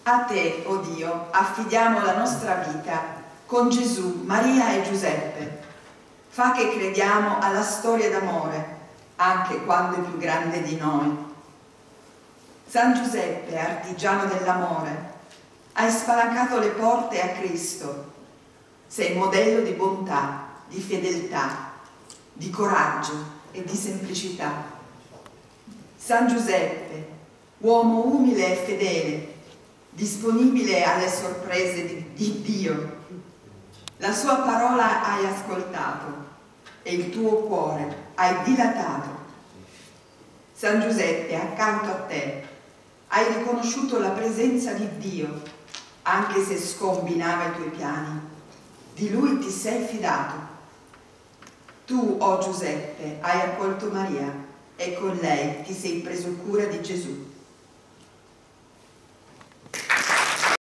A te, o Dio, affidiamo la nostra vita, con Gesù, Maria e Giuseppe. Fa che crediamo alla storia d'amore, anche quando è più grande di noi. San Giuseppe, artigiano dell'amore, hai spalancato le porte a Cristo. Sei modello di bontà, di fedeltà, di coraggio e di semplicità. San Giuseppe, uomo umile e fedele, disponibile alle sorprese di Dio. La sua parola hai ascoltato e il tuo cuore hai dilatato. San Giuseppe, accanto a te, hai riconosciuto la presenza di Dio, anche se scombinava i tuoi piani. Di Lui ti sei fidato. Tu, o Giuseppe, hai accolto Maria e con lei ti sei preso cura di Gesù.